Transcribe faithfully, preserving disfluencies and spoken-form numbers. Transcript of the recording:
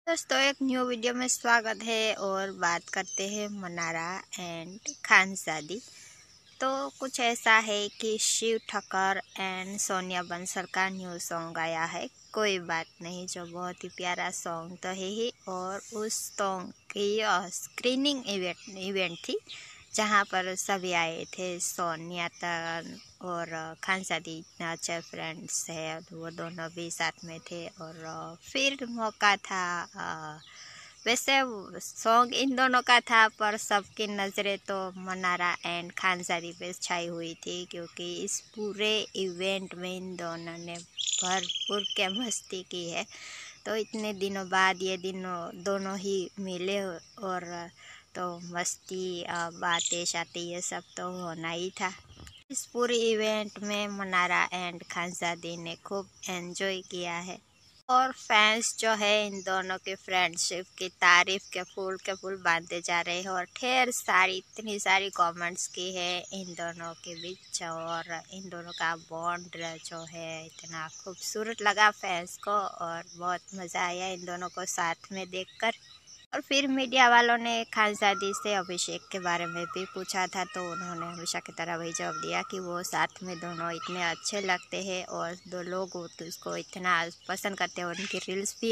दोस्तों, एक new video में स्वागत है और बात करते हैं मनारा एंड खानजादी। तो कुछ ऐसा है कि शिव ठक्कर एंड सोनिया बंसल का न्यू सॉन्ग आया है, कोई बात नहीं, जो बहुत ही प्यारा सॉन्ग तो है ही। और उस सॉन्ग की स्क्रीनिंग इवेंट इवेंट थी जहाँ पर सभी आए थे। सोनिया तन और खानजादी इतना अच्छे फ्रेंड्स है, वो दोनों भी साथ में थे। और फिर मौका था, वैसे सॉन्ग इन दोनों का था पर सबकी नज़रें तो मनारा एंड खानजादी पे छाई हुई थी, क्योंकि इस पूरे इवेंट में इन दोनों ने भरपूर के मस्ती की है। तो इतने दिनों बाद ये दिनों दोनों ही मिले और तो मस्ती, बातें शातें ये सब तो होना ही था। इस पूरे इवेंट में मनारा एंड खानजादी ने खूब एंजॉय किया है और फैंस जो है इन दोनों के फ्रेंडशिप की तारीफ के फूल के फूल बांधते जा रहे हैं और ढेर सारी इतनी सारी कमेंट्स की है इन दोनों के बीच। और इन दोनों का बॉन्ड जो है इतना खूबसूरत लगा फैंस को और बहुत मज़ा आया इन दोनों को साथ में देखकर। और फिर मीडिया वालों ने खानजादी से अभिषेक के बारे में भी पूछा था, तो उन्होंने हमेशा की तरह वही जवाब दिया कि वो साथ में दोनों इतने अच्छे लगते हैं और दो लोग उसको इतना पसंद करते हैं। उनकी रील्स भी